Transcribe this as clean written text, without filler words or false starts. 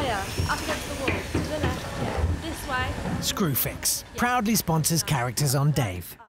Higher, up against the wall, to the left, yeah. This way. Screwfix proudly sponsors characters on Dave.